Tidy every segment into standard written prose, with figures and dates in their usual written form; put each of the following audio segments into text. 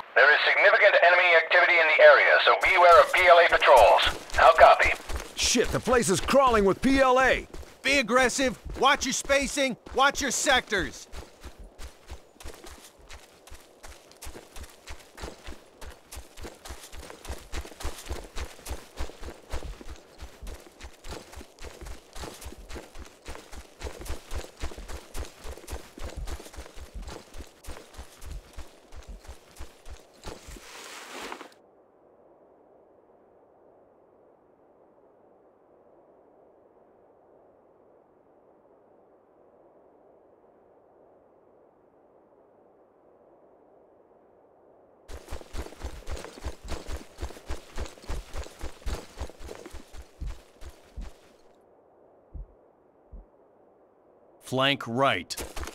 There is significant enemy activity in the area, so beware of PLA patrols. How copy? Shit, the place is crawling with PLA! Be aggressive, watch your spacing, watch your sectors. Flank right.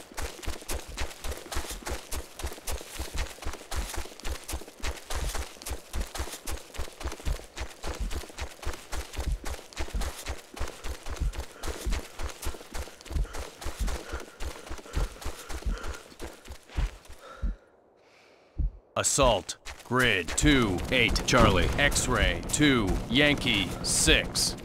Assault. Grid 2-8 Charlie. X-ray 2 Yankee 6.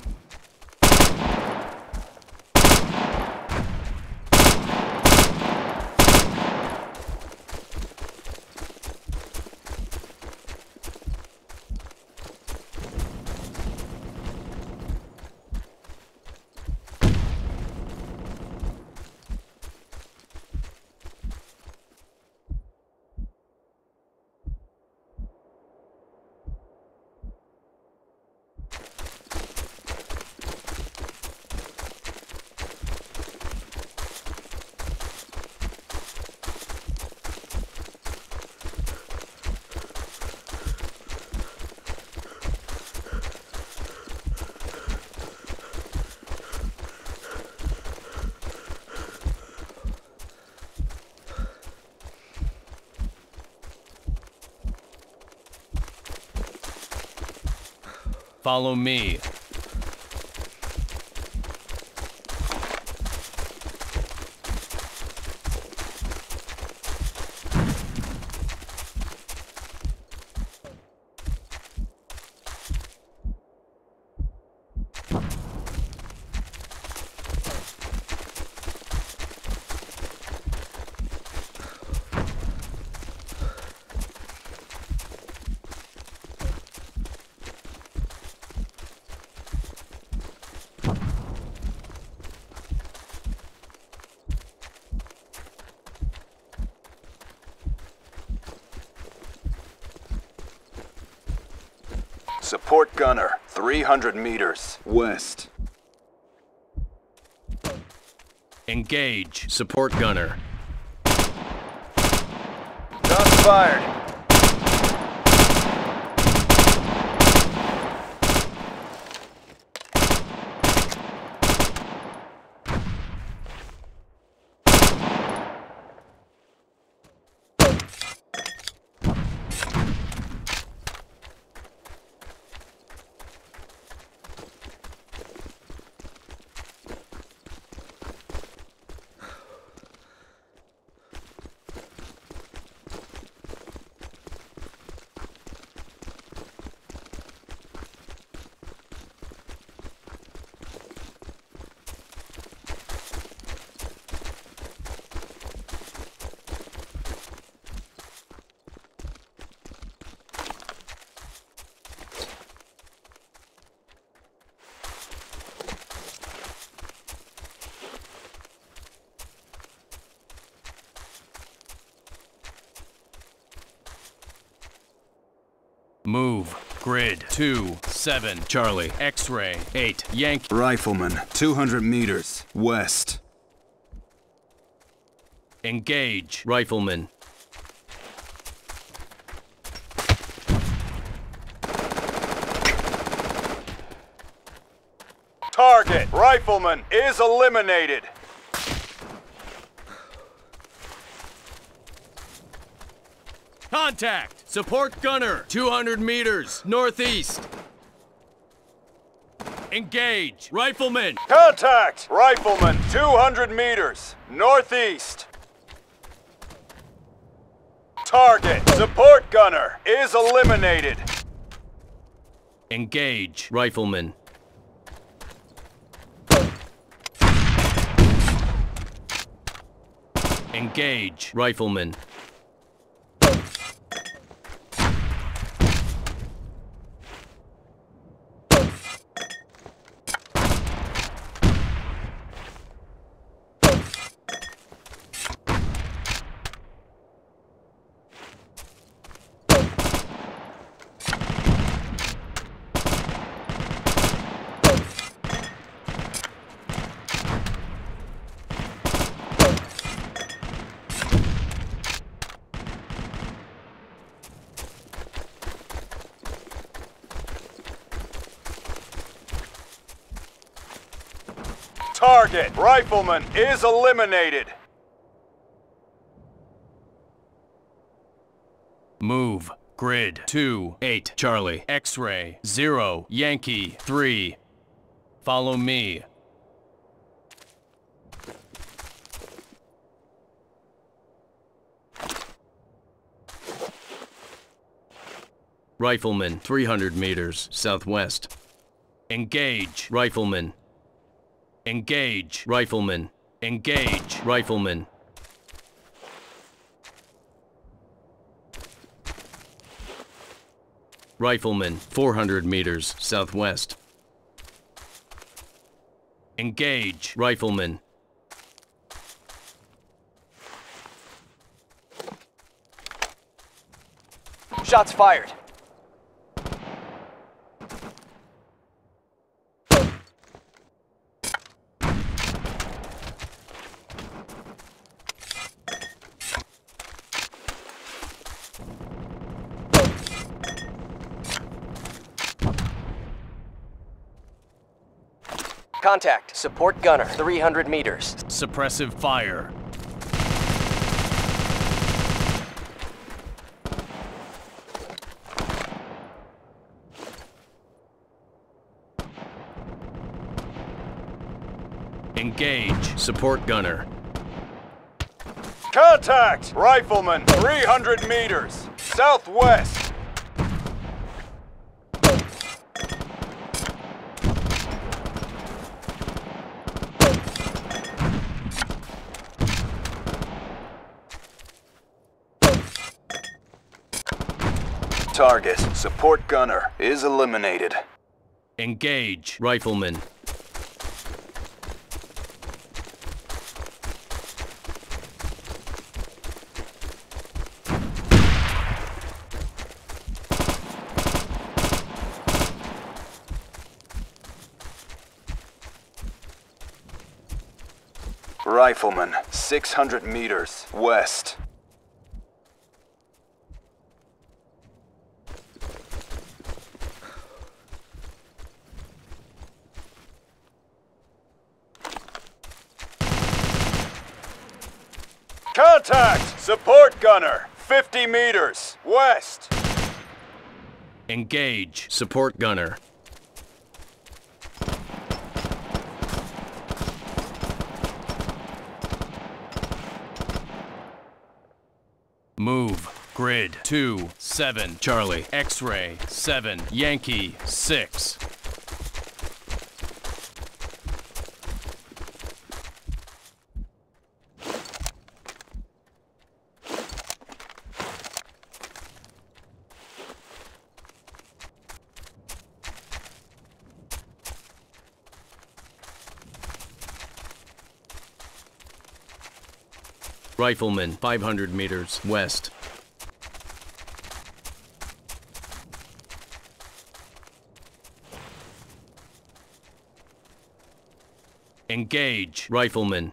Follow me. Support gunner, 300 meters west. Engage. Support gunner. Shots fired. Move. Grid 2-7 Charlie. X-ray 8 Yankee. Rifleman, 200 meters west. Engage. Rifleman. Target, rifleman, is eliminated. Contact! Support gunner, 200 meters, northeast. Engage! Rifleman! Contact, rifleman, 200 meters, northeast. target. Support gunner is eliminated. Engage, rifleman. Engage, rifleman. Target. Rifleman is eliminated. Move. Grid 2, 8, Charlie. X-ray 0, Yankee 3. Follow me. Rifleman 300 meters southwest. Engage, rifleman. Engage, rifleman. Engage, rifleman. Rifleman, 400 meters southwest. Engage, rifleman. Shots fired. Contact. Support gunner. 300 meters. Suppressive fire. Engage. Support gunner. Contact! Rifleman, 300 meters. Southwest. Target. Support gunner is eliminated. Engage, rifleman. Rifleman, 600 meters west. Contact! Support gunner, 50 meters west. Engage, support gunner. Move. Grid 2, 7, Charlie. X-ray 7, Yankee 6. Rifleman, 500 meters west. Engage, rifleman.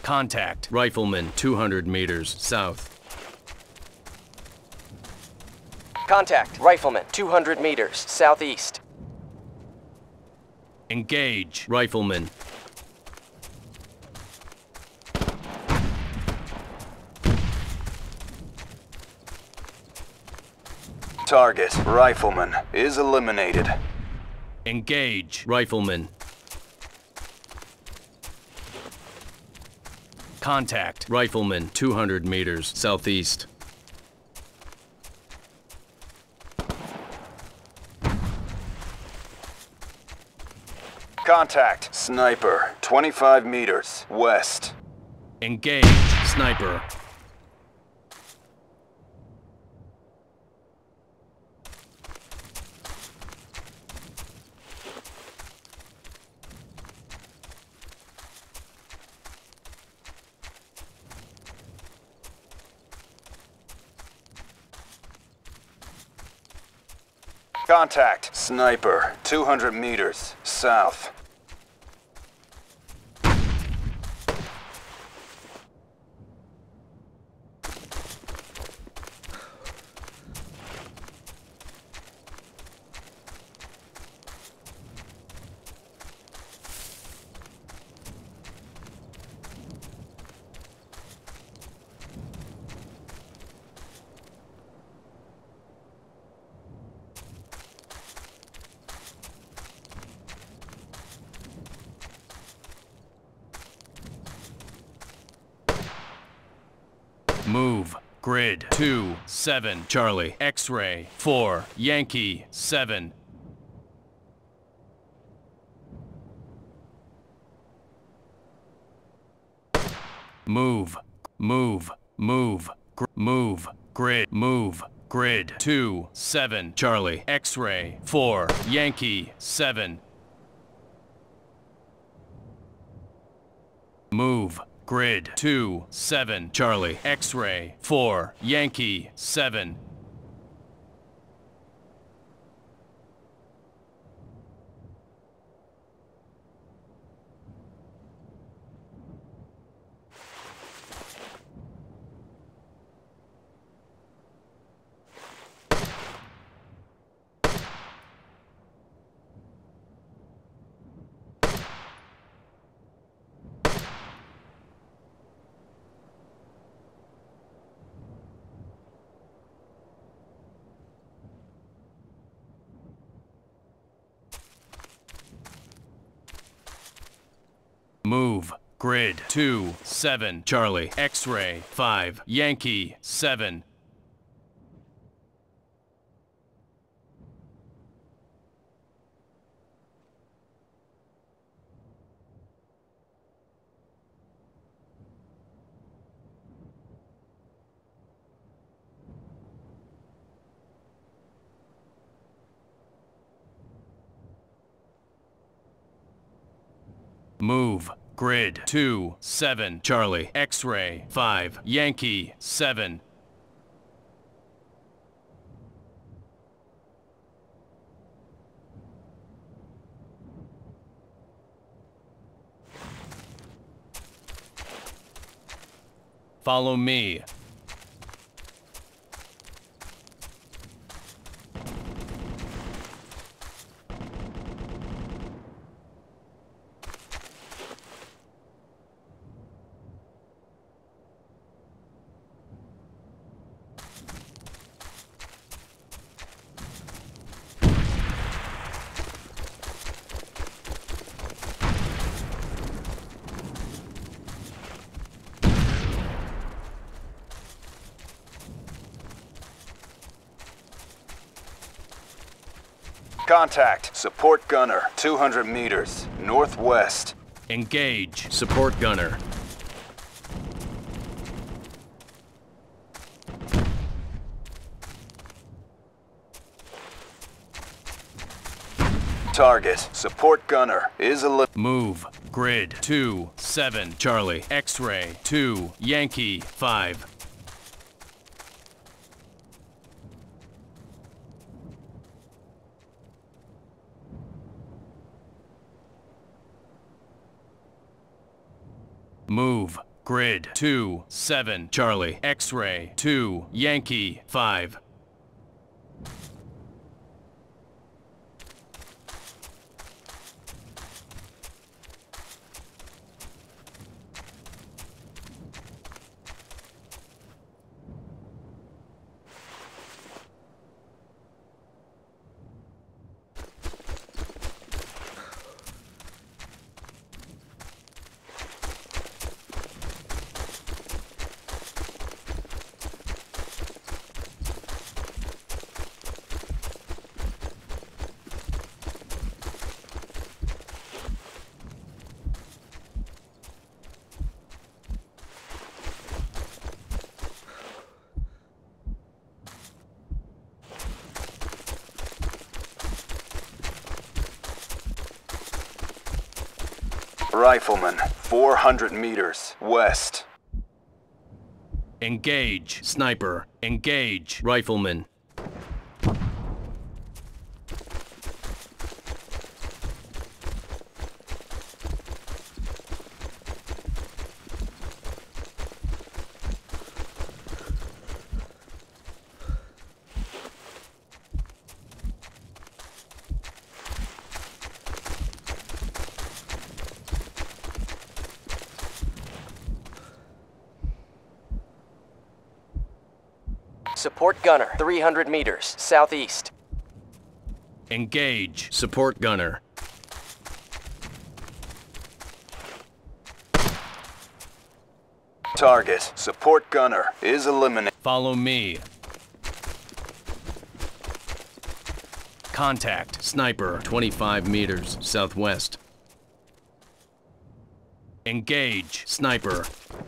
Contact. Rifleman 200 meters south. Contact. Rifleman 200 meters southeast. Engage. Rifleman. Target, Rifleman, is eliminated. Engage. Rifleman. Contact. Rifleman 200 meters southeast. Contact, Sniper, 25 meters west. Engage. Sniper. Contact, Sniper, 200 meters south. Move. Grid 2, 7, Charlie. X-ray 4, Yankee 7. Move. Move. Move. Move. Grid. Move. Grid 2, 7, Charlie. X-ray 4, Yankee 7. Move. Grid 2, 7, Charlie. X-ray 4, Yankee 7. Move. Grid 2, 7, Charlie. X-ray 5, Yankee 7. Move. Grid 2, 7, Charlie. X-ray 5, Yankee 7. Follow me. Contact, Support Gunner, 200 meters northwest. Engage. Support gunner. Target, Support Gunner, is Move. Grid 2, 7, Charlie. X-ray 2, Yankee 5. Move. Grid 2, 7, Charlie. X-ray 2, Yankee 5. Rifleman, 400 meters west. Engage. Sniper. Engage. Rifleman. Support gunner, 300 meters, southeast. Engage. Support gunner. Target, support gunner, is eliminated. Follow me. Contact. Sniper. 25 meters, southwest. Engage. Sniper.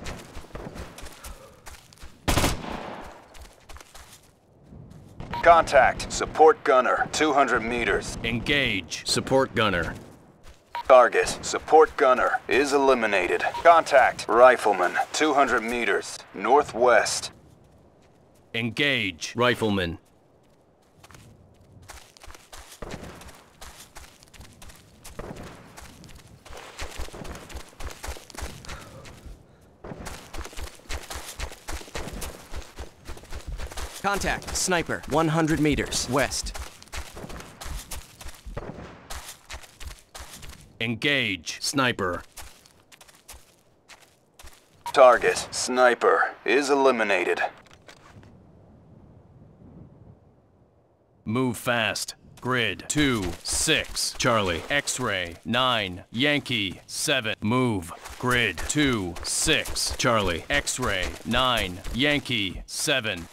Contact, support gunner, 200 meters. Engage. Support gunner. Target, support gunner, is eliminated. Contact, rifleman, 200 meters, northwest. Engage. Rifleman. Contact, sniper, 100 meters, west. Engage. Sniper. Target, sniper, is eliminated. Move fast. Grid 2, 6, Charlie. X-ray 9, Yankee 7. Move. Grid 2, 6, Charlie. X-ray 9, Yankee 7.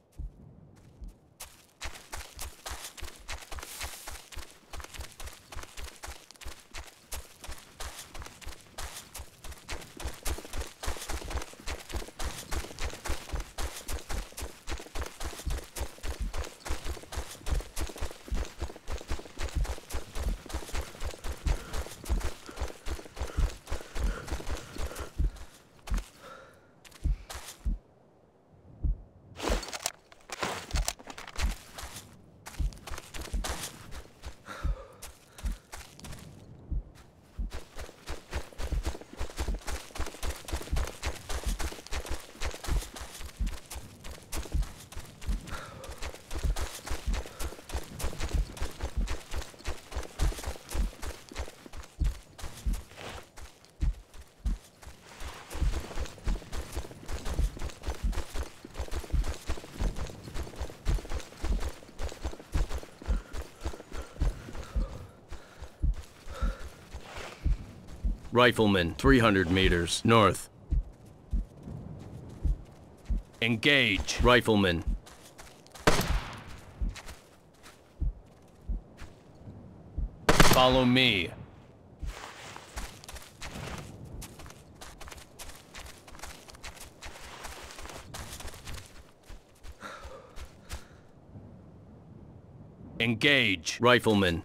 Rifleman, 300 meters, north. Engage. Rifleman. Follow me. Engage. Rifleman.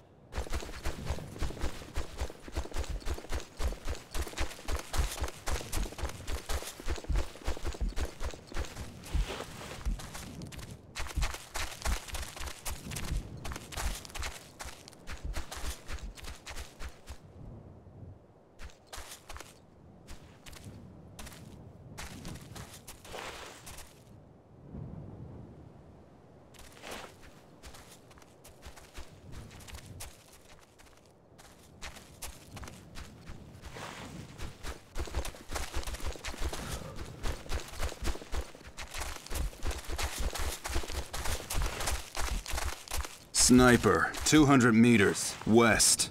Sniper, 200 meters, west.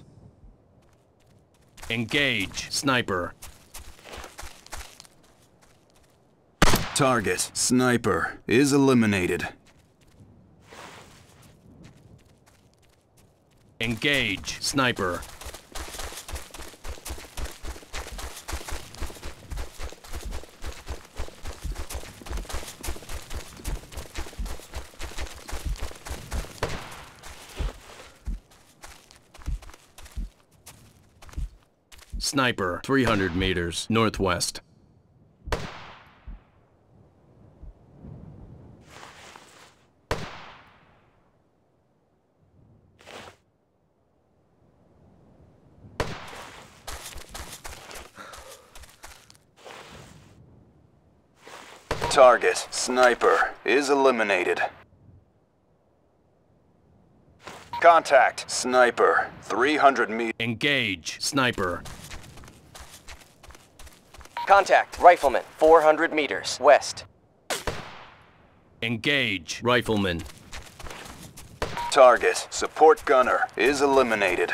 Engage. Sniper. Target, sniper, is eliminated. Engage. Sniper. Sniper, 300 meters, northwest. Target, sniper, is eliminated. Contact, sniper, 300 meters. Engage. Sniper. Contact. Rifleman, 400 meters, west. Engage. Rifleman. Target, support gunner, is eliminated.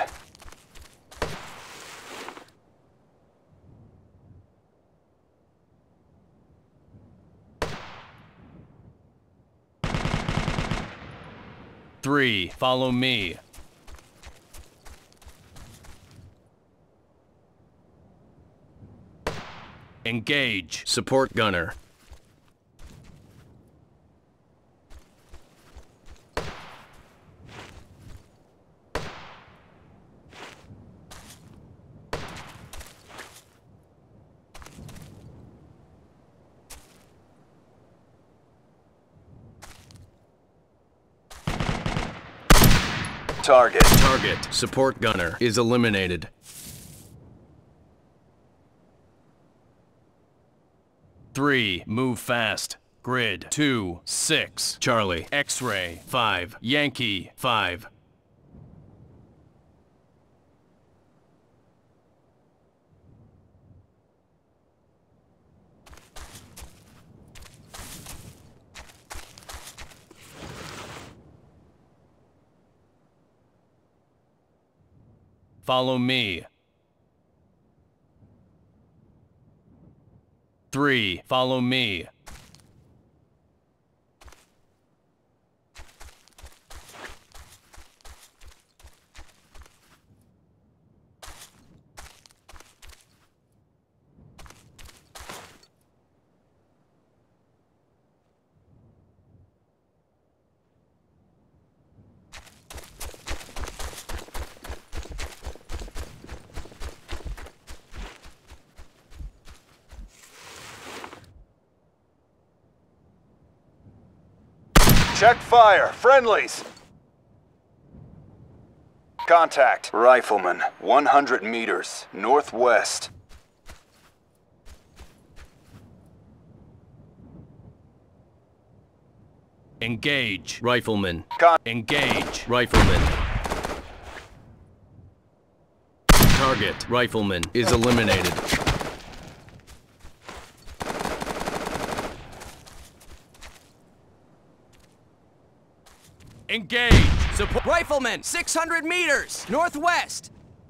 Three. Follow me. Engage. Support gunner. Target. Support gunner is eliminated. Three. Move fast. Grid 2, 6. Charlie. X-ray 5. Yankee 5. Follow me. 3. Follow me. Check fire, friendlies! Contact, rifleman, 100 meters, northwest. Engage. Rifleman. Engage. Rifleman. Target. Rifleman is eliminated. Engage! Support. Rifleman, 600 meters, northwest.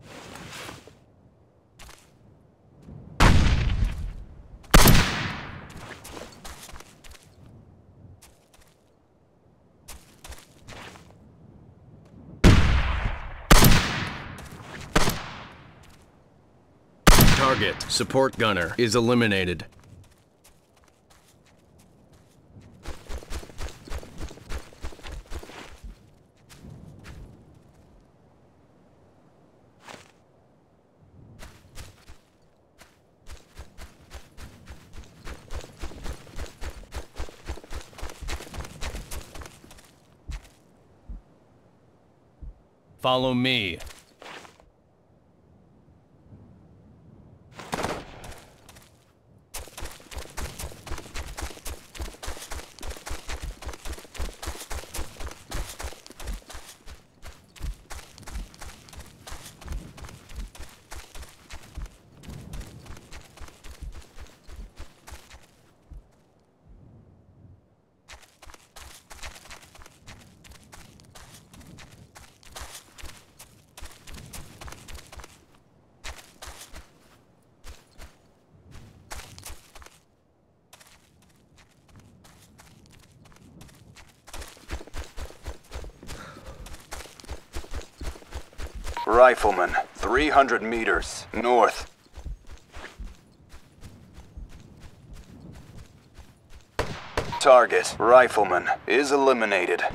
Target. Support gunner is eliminated. Follow me. Rifleman, 300 meters, north. Target, Rifleman, is eliminated.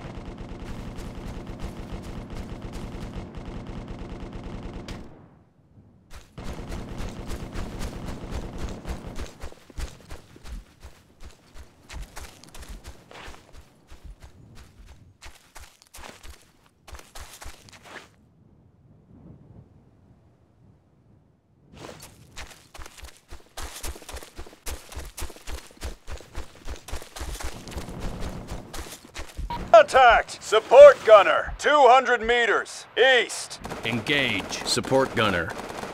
Contact! Support gunner, 200 meters, east. Engage. Support gunner.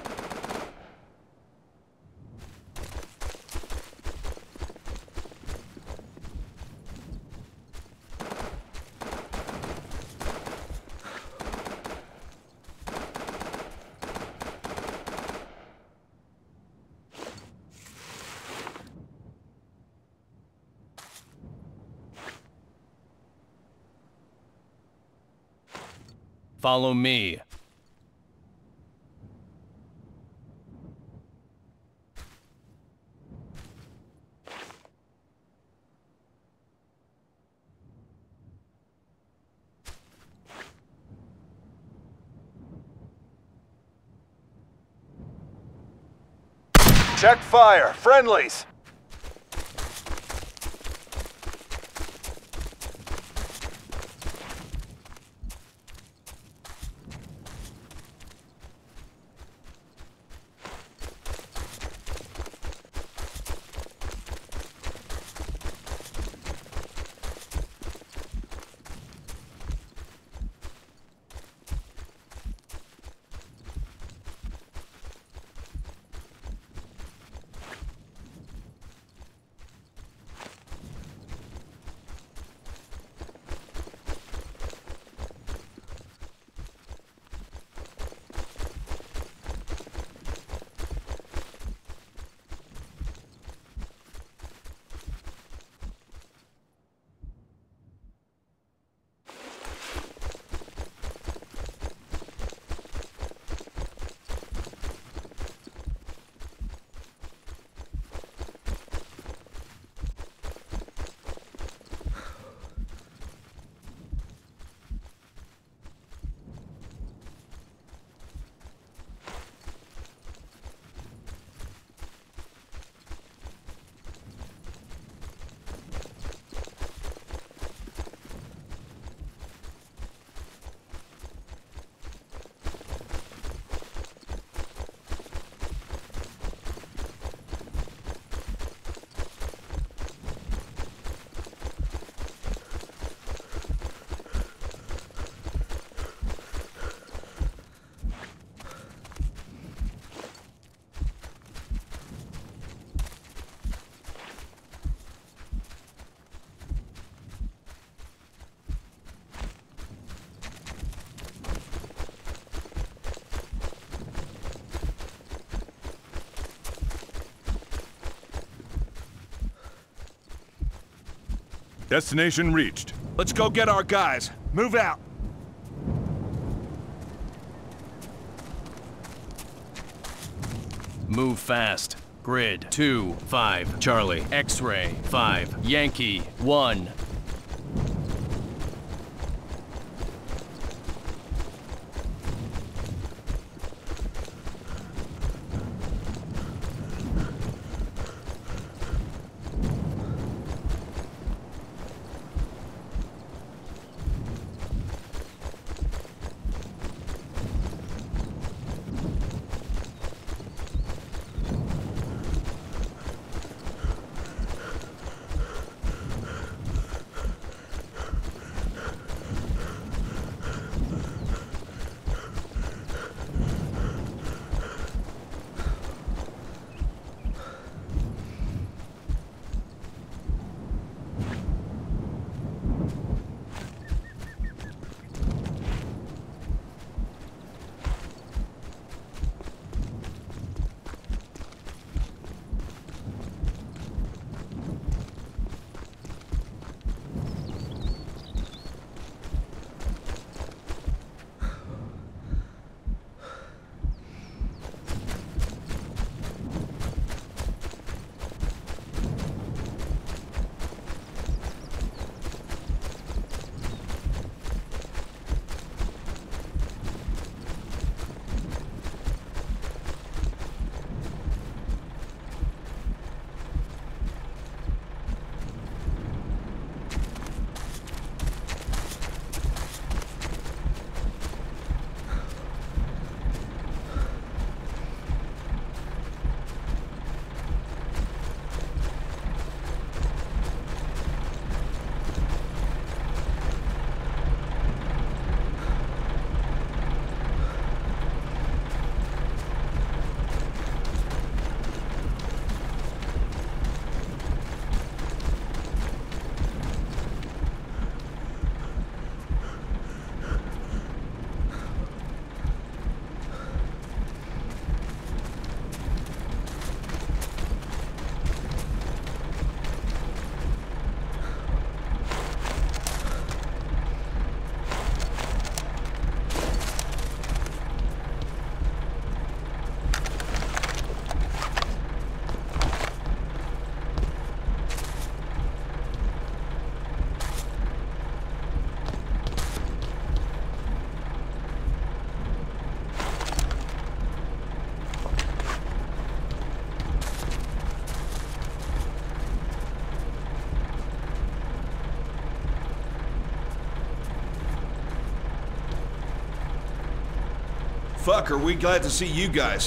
Follow me. Check fire, friendlies. Destination reached. Let's go get our guys. Move out. Move fast. Grid 2, 5, Charlie. X-ray 5, Yankee 1. Fuck, are we glad to see you guys.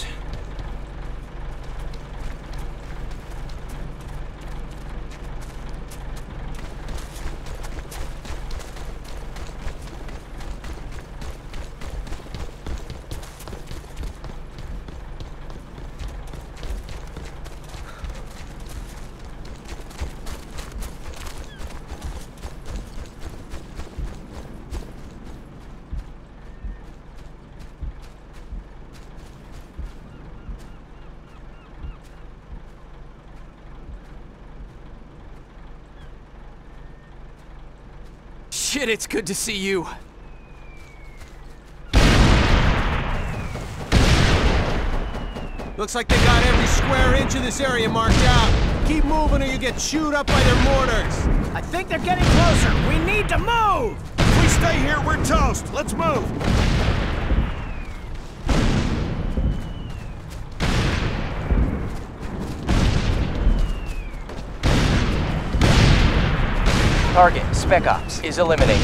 Shit, it's good to see you. Looks like they got every square inch of this area marked out. Keep moving or you get chewed up by their mortars. I think they're getting closer. We need to move! If we stay here, we're toast. Let's move. Target, Spec Ops, is eliminated.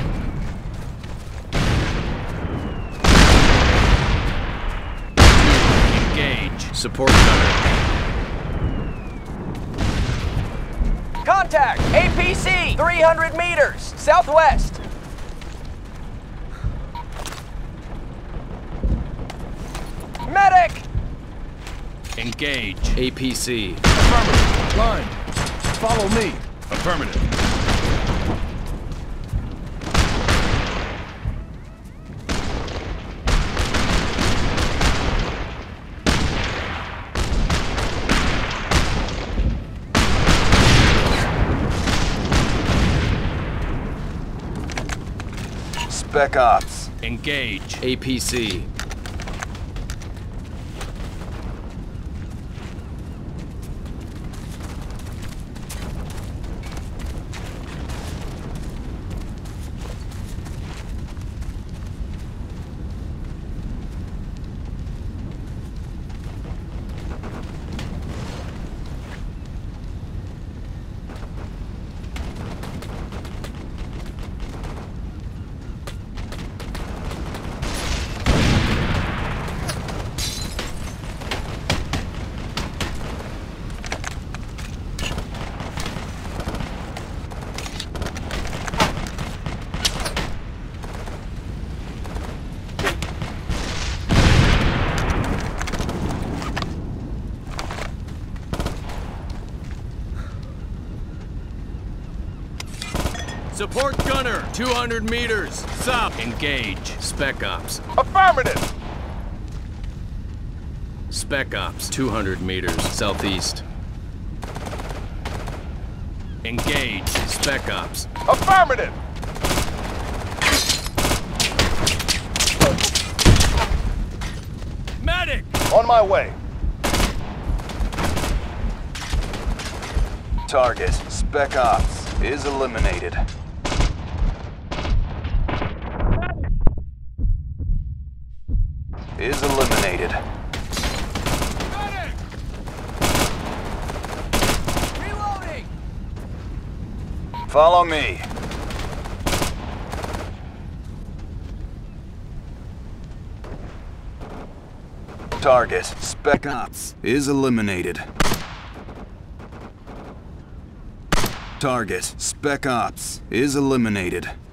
Engage. Support gunner. Contact! APC! 300 meters! Southwest! Medic! Engage. APC. Affirmative. Line. Follow me. Affirmative. Spec Ops. Engage. APC. Support gunner, 200 meters. Stop. Engage. Spec Ops. Affirmative! Spec Ops. 200 meters. Southeast. Engage. Spec Ops. Affirmative! Medic! On my way. Target, Spec Ops, is eliminated. Is eliminated. Medic! Reloading! Follow me. Target, Spec Ops, is eliminated. Target, Spec Ops, is eliminated.